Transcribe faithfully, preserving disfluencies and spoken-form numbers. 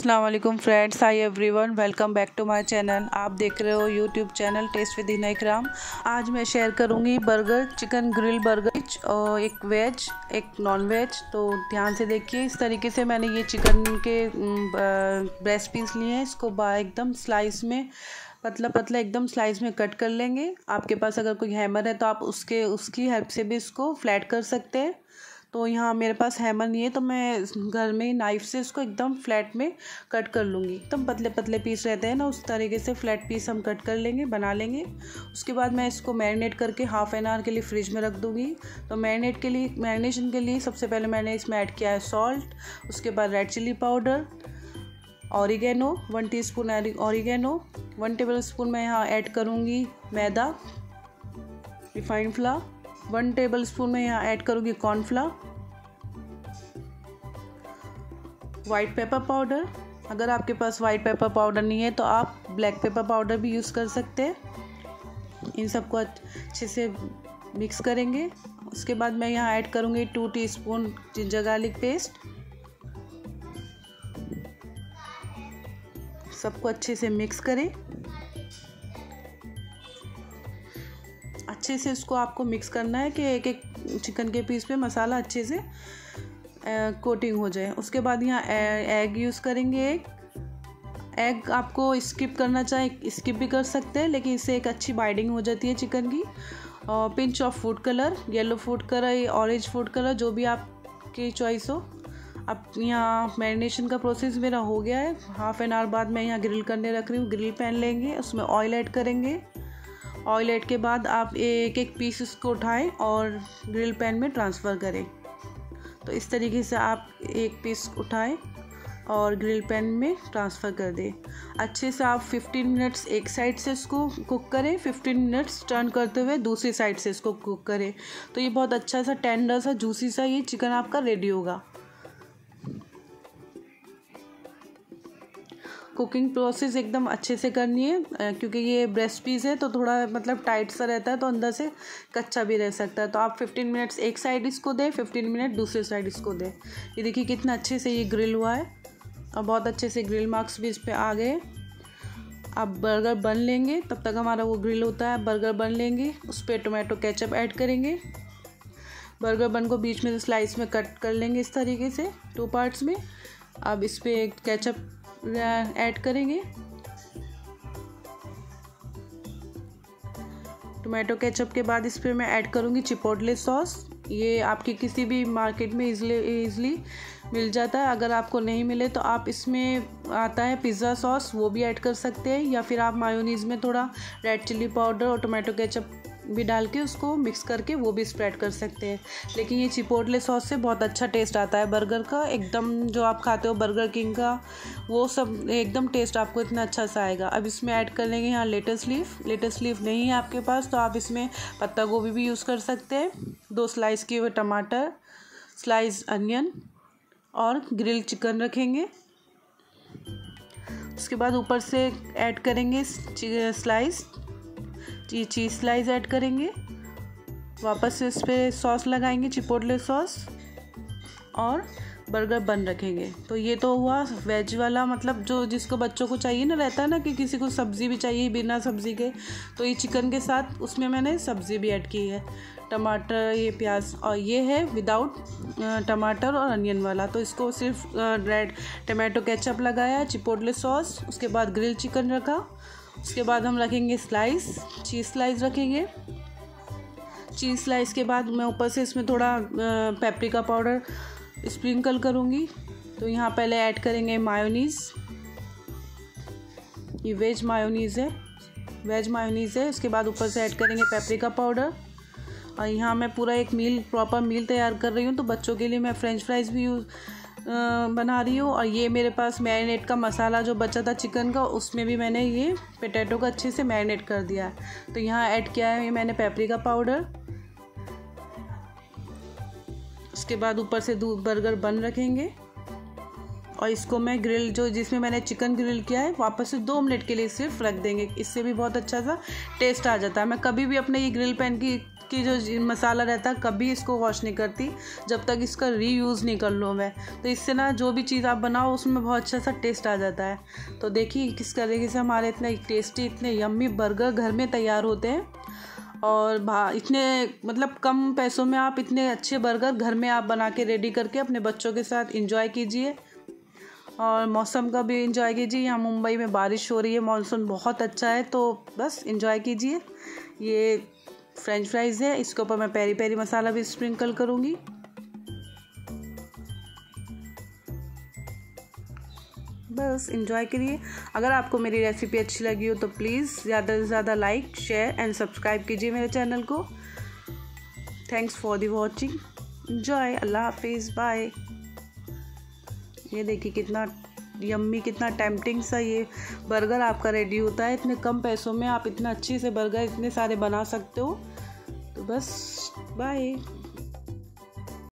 अस्सलाम वालेकुम friends, hi everyone, welcome back to my channel. आप देख रहे हो YouTube channel test with Hina Ikram. आज मैं शेयर करूंगी बर्गर, चिकन ग्रिल बर्गर और एक वेज एक नॉन वेज। तो ध्यान से देखिए। इस तरीके से मैंने ये चिकन के ब्रेस्ट पीस लिए हैं। इसको बा एकदम स्लाइस में पतला पतला एकदम स्लाइस में कट कर लेंगे। आपके पास अगर कोई हैमर है तो आप उसके उसकी हेल्प से भी इसको फ्लैट कर सकते हैं। तो यहाँ मेरे पास हैमर नहीं है तो मैं घर में ही नाइफ़ से इसको एकदम फ्लैट में कट कर लूँगी। एकदम पतले पतले पीस रहते हैं ना, उस तरीके से फ्लैट पीस हम कट कर लेंगे, बना लेंगे। उसके बाद मैं इसको मैरिनेट करके हाफ़ एन आवर के लिए फ्रिज में रख दूँगी। तो मैरिनेट के लिए मैरिनेशन के लिए सबसे पहले मैंने इसमें ऐड किया है सॉल्ट, उसके बाद red chilli powder, oregano one tea spoon oregano, one table spoon मैं यहाँ ऐड करूँगी maida, refined flour, one table spoon में यहाँ ऐड करूँगी कॉर्नफ्लावर, वाइट पेपर पाउडर। अगर आपके पास वाइट पेपर पाउडर नहीं है तो आप ब्लैक पेपर पाउडर भी यूज़ कर सकते हैं। इन सबको अच्छे से मिक्स करेंगे। उसके बाद मैं यहाँ ऐड करूँगी two teaspoon ginger garlic paste. सबको अच्छे से मिक्स करें। अच्छे से इसको आपको मिक्स करना है कि एक एक चिकन के पीस पे मसाला अच्छे से कोटिंग हो जाए। उसके बाद यहाँ एग यूज़ करेंगे। एक एग आपको स्किप करना चाहे स्किप भी कर सकते हैं, लेकिन इससे एक अच्छी बाइंडिंग हो जाती है चिकन की। और pinch of food colour, yellow food colour, orange food colour, जो भी आपकी चॉइस हो। अब यहाँ मैरिनेशन का प्रोसेस मेरा हो गया है। हाफ़ एन आवर बाद मैं यहाँ ग्रिल करने रख रही हूँ। ग्रिल पैन लेंगे, उसमें ऑयल ऐड करेंगे। ऑयल ऐड के बाद आप एक एक पीस इसको उठाएं और ग्रिल पैन में ट्रांसफ़र करें। तो इस तरीके से आप एक पीस उठाएं और ग्रिल पैन में ट्रांसफ़र कर दें। अच्छे से आप फिफ्टीन मिनट्स एक साइड से इसको कुक करें, फिफ्टीन मिनट्स टर्न करते हुए दूसरी साइड से इसको कुक करें। तो ये बहुत अच्छा सा टेंडर सा जूसी सा ये चिकन आपका रेडी होगा। कुकिंग प्रोसेस एकदम अच्छे से करनी है, क्योंकि ये ब्रेस्ट पीस है तो थोड़ा मतलब टाइट सा रहता है, तो अंदर से कच्चा भी रह सकता है। तो आप फिफ्टीन मिनट्स एक साइड इसको दें, फिफ्टीन मिनट दूसरे साइड इसको दें। ये देखिए कितना अच्छे से ये ग्रिल हुआ है और बहुत अच्छे से ग्रिल मार्क्स भी इस पर आ गए। अब बर्गर बन लेंगे, तब तक हमारा वो ग्रिल होता है। बर्गर बन लेंगे, उस पर टोमेटो केचप ऐड करेंगे। बर्गर बन को बीच में स्लाइस में कट कर लेंगे इस तरीके से टू पार्ट्स में। अब इस पर केचप ऐड करेंगे। टोमेटो केचप के बाद इस पर मैं ऐड करूँगी चिपोटले सॉस। ये आपकी किसी भी मार्केट में इजली इजली मिल जाता है। अगर आपको नहीं मिले तो आप इसमें आता है पिज़्ज़ा सॉस, वो भी ऐड कर सकते हैं, या फिर आप मायोनीज़ में थोड़ा रेड चिली पाउडर और टोमेटो केचप भी डाल के उसको मिक्स करके वो भी स्प्रेड कर सकते हैं। लेकिन ये चिपोटले सॉस से बहुत अच्छा टेस्ट आता है बर्गर का। एकदम जो आप खाते हो बर्गर किंग का, वो सब एकदम टेस्ट आपको इतना अच्छा सा आएगा। अब इसमें ऐड कर लेंगे यहाँ लेटस लीफ। लेटस लीफ नहीं है आपके पास तो आप इसमें पत्ता गोभी भी यूज़ कर सकते हैं। दो स्लाइस किए हुए टमाटर, स्लाइस अनियन और ग्रिल चिकन रखेंगे। उसके बाद ऊपर से ऐड करेंगे स्लाइस चीज़ स्लाइस ऐड करेंगे। वापस से इस पर सॉस लगाएंगे, चिपोटले सॉस, और बर्गर बन रखेंगे। तो ये तो हुआ वेज वाला, मतलब जो जिसको बच्चों को चाहिए ना, रहता है ना कि किसी को सब्ज़ी भी चाहिए बिना सब्ज़ी के, तो ये चिकन के साथ उसमें मैंने सब्ज़ी भी ऐड की है, टमाटर, ये प्याज, और ये है विदाउट टमाटर और अनियन वाला। तो इसको सिर्फ रेड टमाटो केचप लगाया, चिपोटले सॉस, उसके बाद ग्रिल चिकन रखा। उसके बाद हम रखेंगे स्लाइस चीज़ स्लाइस रखेंगे। चीज़ स्लाइस के बाद मैं ऊपर से इसमें थोड़ा पेपरिका पाउडर स्प्रिंकल करूँगी। तो यहाँ पहले ऐड करेंगे मायोनीज़। ये वेज मायोनीज़ है, वेज मायोनीज़ है। उसके बाद ऊपर से ऐड करेंगे पेपरिका पाउडर। और यहाँ मैं पूरा एक मील प्रॉपर मील तैयार कर रही हूँ, तो बच्चों के लिए मैं फ्रेंच फ्राइज़ भी यूज़ बना रही हूँ। और ये मेरे पास मैरिनेट का मसाला जो बचा था चिकन का, उसमें भी मैंने ये पोटैटो को अच्छे से मैरिनेट कर दिया है। तो यहाँ ऐड किया है ये मैंने पेपरिका पाउडर। उसके बाद ऊपर से दो बर्गर बन रखेंगे और इसको मैं ग्रिल जो जिसमें मैंने चिकन ग्रिल किया है वापस से दो मिनट के लिए सिर्फ रख देंगे। इससे भी बहुत अच्छा सा टेस्ट आ जाता है। मैं कभी भी अपने ये ग्रिल पैन की की जो मसाला रहता है कभी इसको वॉश नहीं करती जब तक इसका रीयूज़ नहीं कर लूँ मैं। तो इससे ना जो भी चीज़ आप बनाओ उसमें बहुत अच्छा सा टेस्ट आ जाता है। तो देखिए किस तरीके से हमारे इतने टेस्टी इतने यम्मी बर्गर घर में तैयार होते हैं और भा इतने मतलब कम पैसों में आप इतने अच्छे बर्गर घर में आप बना के रेडी करके अपने बच्चों के साथ इंजॉय कीजिए और मौसम का भी इंजॉय कीजिए। यहाँ मुंबई में बारिश हो रही है, मॉनसून बहुत अच्छा है, तो बस इंजॉय कीजिए। ये फ्रेंच फ्राइज़ है, इसके ऊपर मैं पेरी पेरी मसाला भी स्प्रिंकल करूँगी। बस इंजॉय करिए। अगर आपको मेरी रेसिपी अच्छी लगी हो तो प्लीज़ ज़्यादा से ज़्यादा लाइक शेयर एंड सब्सक्राइब कीजिए मेरे चैनल को। Thanks for the watching, enjoy, अल्लाह हाफिज़, बाय। ये देखिए कितना यम्मी कितना टेम्पटिंग सा ये बर्गर आपका रेडी होता है। इतने कम पैसों में आप इतना अच्छे से बर्गर इतने सारे बना सकते हो। तो बस बाय।